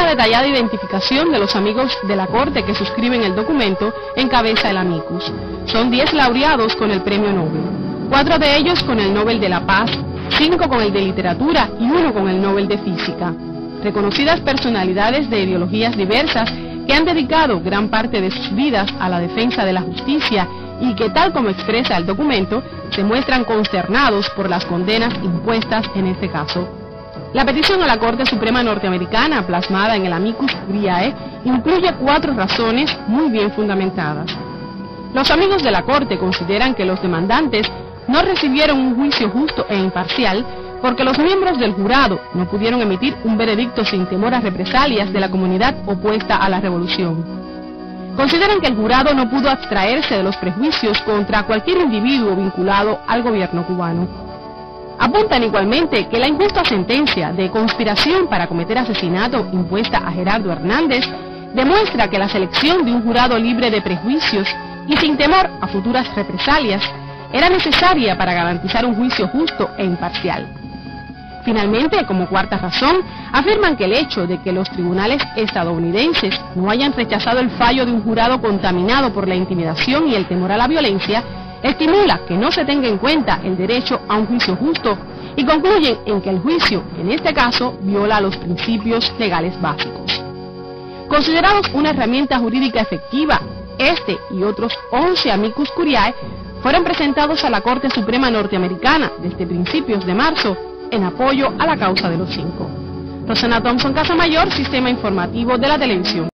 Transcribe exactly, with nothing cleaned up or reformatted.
Una detallada identificación de los amigos de la Corte que suscriben el documento encabeza el amicus. Son diez laureados con el Premio Nobel, cuatro de ellos con el Nobel de la Paz, cinco con el de Literatura y uno con el Nobel de Física. Reconocidas personalidades de ideologías diversas que han dedicado gran parte de sus vidas a la defensa de la justicia y que, tal como expresa el documento, se muestran consternados por las condenas impuestas en este caso. La petición a la Corte Suprema Norteamericana, plasmada en el amicus curiae, incluye cuatro razones muy bien fundamentadas. Los amigos de la Corte consideran que los demandantes no recibieron un juicio justo e imparcial porque los miembros del jurado no pudieron emitir un veredicto sin temor a represalias de la comunidad opuesta a la revolución. Consideran que el jurado no pudo abstraerse de los prejuicios contra cualquier individuo vinculado al gobierno cubano. Apuntan igualmente que la injusta sentencia de conspiración para cometer asesinato impuesta a Gerardo Hernández demuestra que la selección de un jurado libre de prejuicios y sin temor a futuras represalias era necesaria para garantizar un juicio justo e imparcial. Finalmente, como cuarta razón, afirman que el hecho de que los tribunales estadounidenses no hayan rechazado el fallo de un jurado contaminado por la intimidación y el temor a la violencia estimula que no se tenga en cuenta el derecho a un juicio justo y concluyen en que el juicio, en este caso, viola los principios legales básicos. Considerados una herramienta jurídica efectiva, este y otros once amicus curiae fueron presentados a la Corte Suprema Norteamericana desde principios de marzo en apoyo a la causa de los cinco. Rosana Thompson Casamayor, Sistema Informativo de la Televisión.